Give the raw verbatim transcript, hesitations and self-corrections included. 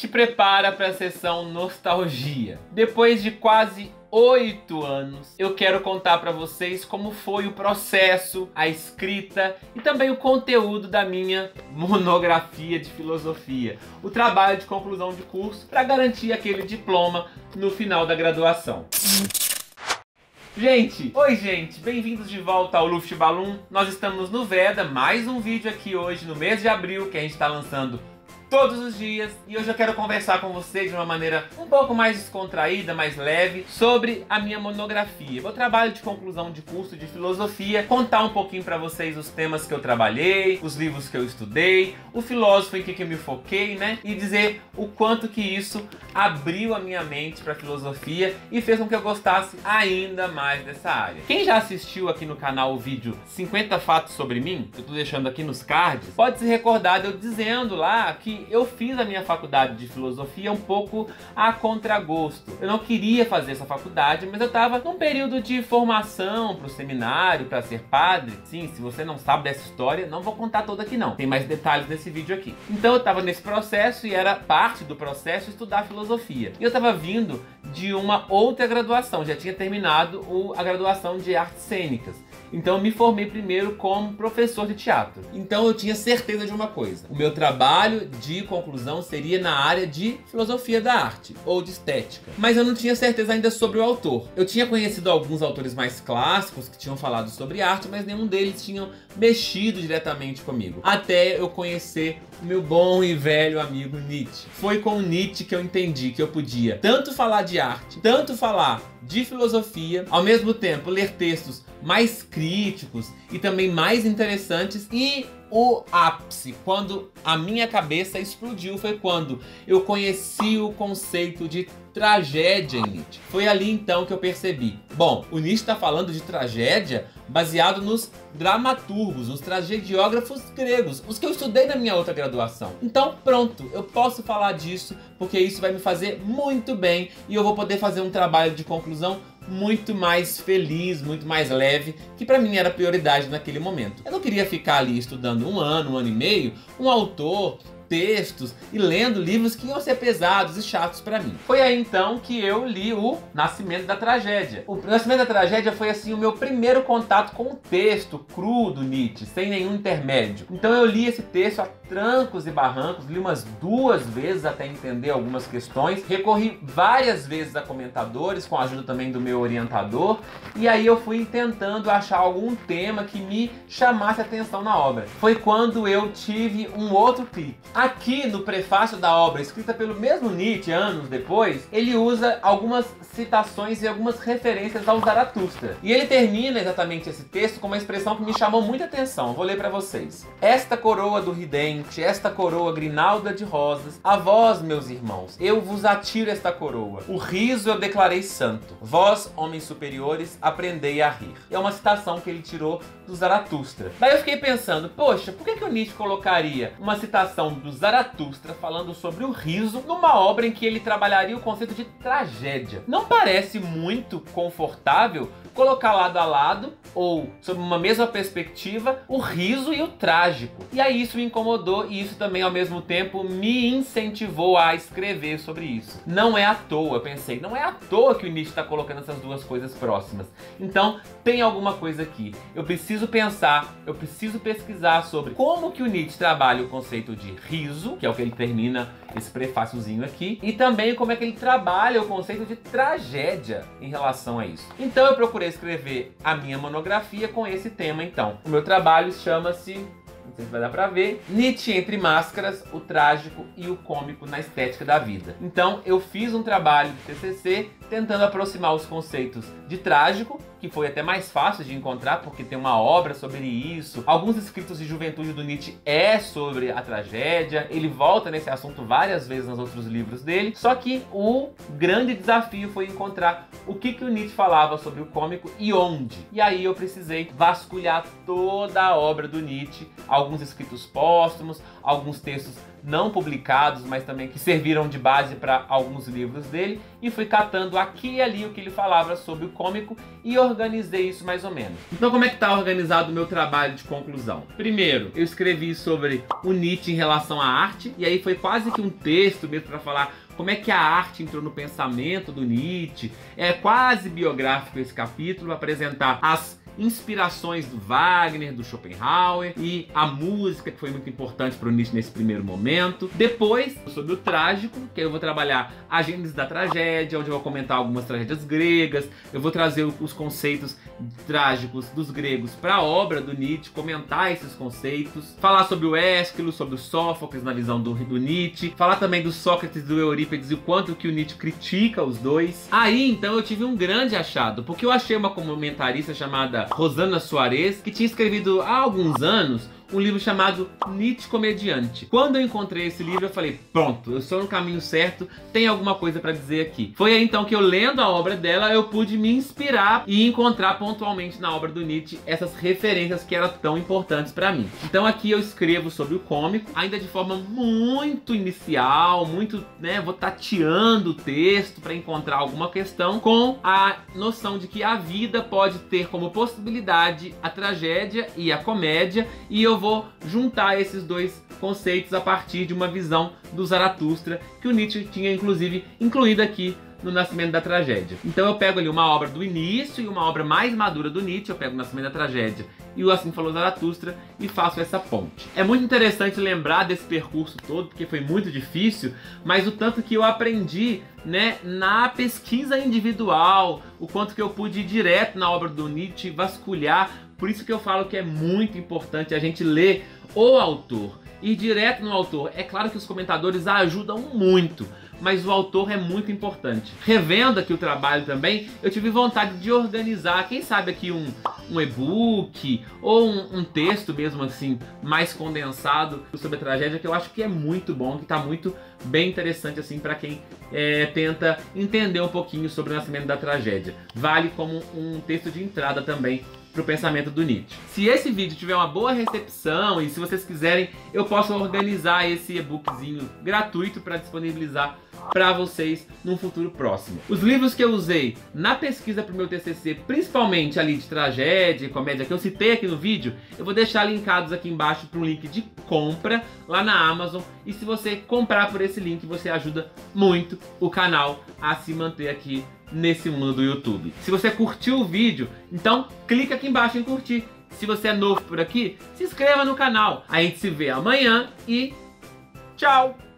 te prepara para a sessão nostalgia. Depois de quase oito anos, eu quero contar para vocês como foi o processo, a escrita e também o conteúdo da minha monografia de filosofia, o trabalho de conclusão de curso para garantir aquele diploma no final da graduação. Gente, oi gente, bem-vindos de volta ao Luftballon. Nós estamos no Veda, mais um vídeo aqui hoje no mês de abril que a gente está lançando todos os dias, e hoje eu quero conversar com você de uma maneira um pouco mais descontraída, mais leve, sobre a minha monografia, meu trabalho de conclusão de curso de filosofia, contar um pouquinho pra vocês os temas que eu trabalhei, os livros que eu estudei, o filósofo em que, que eu me foquei, né? E dizer o quanto que isso abriu a minha mente pra filosofia e fez com que eu gostasse ainda mais dessa área. Quem já assistiu aqui no canal o vídeo cinquenta fatos sobre mim, que eu tô deixando aqui nos cards, pode se recordar de eu dizendo lá que eu fiz a minha faculdade de filosofia um pouco a contragosto. Eu não queria fazer essa faculdade, mas eu estava num período de formação para o seminário, para ser padre. Sim, se você não sabe dessa história, não vou contar toda aqui não. Tem mais detalhes nesse vídeo aqui. Então eu estava nesse processo e era parte do processo estudar filosofia. E eu estava vindo de uma outra graduação, já tinha terminado o, a graduação de artes cênicas. Então eu me formei primeiro como professor de teatro. Então eu tinha certeza de uma coisa: o meu trabalho de conclusão seria na área de filosofia da arte ou de estética. Mas eu não tinha certeza ainda sobre o autor. Eu tinha conhecido alguns autores mais clássicos que tinham falado sobre arte, mas nenhum deles tinha mexido diretamente comigo. Até eu conhecer o meu bom e velho amigo Nietzsche. Foi com Nietzsche que eu entendi que eu podia tanto falar de arte, tanto falar de filosofia, ao mesmo tempo ler textos mais críticos e também mais interessantes. E o ápice, quando a minha cabeça explodiu, foi quando eu conheci o conceito de tragédia em Nietzsche. Foi ali então que eu percebi: bom, o Nietzsche está falando de tragédia baseado nos dramaturgos, os tragediógrafos gregos, os que eu estudei na minha outra graduação. Então pronto, eu posso falar disso porque isso vai me fazer muito bem e eu vou poder fazer um trabalho de conclusão muito mais feliz, muito mais leve, que pra mim era prioridade naquele momento. Eu não queria ficar ali estudando um ano, um ano e meio, um autor, textos e lendo livros que iam ser pesados e chatos pra mim. Foi aí então que eu li o Nascimento da Tragédia. O Nascimento da Tragédia foi assim o meu primeiro contato com o texto cru do Nietzsche, sem nenhum intermédio. Então eu li esse texto a trancos e barrancos, li umas duas vezes até entender algumas questões, recorri várias vezes a comentadores, com a ajuda também do meu orientador, e aí eu fui tentando achar algum tema que me chamasse a atenção na obra. Foi quando eu tive um outro clique. Aqui no prefácio da obra, escrita pelo mesmo Nietzsche anos depois, ele usa algumas citações e algumas referências ao Zaratustra. E ele termina exatamente esse texto com uma expressão que me chamou muita atenção. Eu vou ler para vocês. Esta coroa do ridente, esta coroa grinalda de rosas, a vós, meus irmãos, eu vos atiro esta coroa. O riso eu declarei santo. Vós, homens superiores, aprendei a rir. É uma citação que ele tirou do Zaratustra. Daí eu fiquei pensando, poxa, por que que o Nietzsche colocaria uma citação do Zaratustra falando sobre o riso numa obra em que ele trabalharia o conceito de tragédia? Não parece muito confortável colocar lado a lado, ou sob uma mesma perspectiva, o riso e o trágico. E aí isso me incomodou e isso também ao mesmo tempo me incentivou a escrever sobre isso. Não é à toa, eu pensei, não é à toa que o Nietzsche está colocando essas duas coisas próximas. Então tem alguma coisa aqui. Eu preciso pensar, eu preciso pesquisar sobre como que o Nietzsche trabalha o conceito de riso, que é o que ele termina esse prefáciozinho aqui, e também como é que ele trabalha o conceito de tragédia em relação a isso. Então eu procurei escrever a minha monografia com esse tema então. O meu trabalho chama-se, não sei se vai dar pra ver, Nietzsche entre máscaras, o trágico e o cômico na estética da vida. Então eu fiz um trabalho de T C C tentando aproximar os conceitos de trágico, que foi até mais fácil de encontrar porque tem uma obra sobre isso. Alguns escritos de juventude do Nietzsche é sobre a tragédia, ele volta nesse assunto várias vezes nos outros livros dele, só que o grande desafio foi encontrar o que que o Nietzsche falava sobre o cômico e onde. E aí eu precisei vasculhar toda a obra do Nietzsche, alguns escritos póstumos, alguns textos não publicados, mas também que serviram de base para alguns livros dele, e fui catando aqui e ali o que ele falava sobre o cômico e organizei isso mais ou menos. Então como é que está organizado o meu trabalho de conclusão? Primeiro, eu escrevi sobre o Nietzsche em relação à arte, e aí foi quase que um texto mesmo para falar como é que a arte entrou no pensamento do Nietzsche. É quase biográfico esse capítulo, apresentar as inspirações do Wagner, do Schopenhauer e a música, que foi muito importante para o Nietzsche nesse primeiro momento. Depois, sobre o trágico, que eu vou trabalhar a gênese da tragédia, onde eu vou comentar algumas tragédias gregas, eu vou trazer os conceitos trágicos dos gregos para a obra do Nietzsche, comentar esses conceitos, falar sobre o Ésquilo, sobre o Sófocles na visão do, do Nietzsche, falar também do Sócrates e do Eurípides e o quanto que o Nietzsche critica os dois. Aí, então, eu tive um grande achado, porque eu achei uma comentarista chamada Rosana Soares, que tinha escrevido há alguns anos um livro chamado Nietzsche Comediante. Quando eu encontrei esse livro, eu falei, pronto, eu sou no caminho certo, tem alguma coisa para dizer aqui. Foi aí então que eu, lendo a obra dela, eu pude me inspirar e encontrar pontualmente na obra do Nietzsche essas referências que eram tão importantes para mim. Então aqui eu escrevo sobre o cômico, ainda de forma muito inicial, muito, né, vou tateando o texto para encontrar alguma questão, com a noção de que a vida pode ter como possibilidade a tragédia e a comédia, e eu vou juntar esses dois conceitos a partir de uma visão do Zaratustra, que o Nietzsche tinha inclusive incluído aqui no Nascimento da Tragédia. Então eu pego ali uma obra do início e uma obra mais madura do Nietzsche, eu pego o Nascimento da Tragédia e o Assim Falou Zaratustra e faço essa ponte. É muito interessante lembrar desse percurso todo, porque foi muito difícil, mas o tanto que eu aprendi, né, na pesquisa individual, o quanto que eu pude ir direto na obra do Nietzsche, vasculhar. Por isso que eu falo que é muito importante a gente ler o autor, ir direto no autor. É claro que os comentadores ajudam muito, mas o autor é muito importante. Revendo aqui o trabalho também, eu tive vontade de organizar, quem sabe aqui um, um e-book ou um, um texto mesmo assim, mais condensado sobre a tragédia, que eu acho que é muito bom, que está muito bem interessante assim para quem é, tenta entender um pouquinho sobre o Nascimento da Tragédia. Vale como um texto de entrada também para o pensamento do Nietzsche. Se esse vídeo tiver uma boa recepção e se vocês quiserem, eu posso organizar esse e-bookzinho gratuito para disponibilizar para vocês num futuro próximo. Os livros que eu usei na pesquisa para o meu T C C, principalmente ali de tragédia e comédia que eu citei aqui no vídeo, eu vou deixar linkados aqui embaixo para um link de compra lá na Amazon, e se você comprar por esse link, você ajuda muito o canal a se manter aqui nesse mundo do YouTube. Se você curtiu o vídeo, então clica aqui embaixo em curtir. Se você é novo por aqui, se inscreva no canal. A gente se vê amanhã e tchau!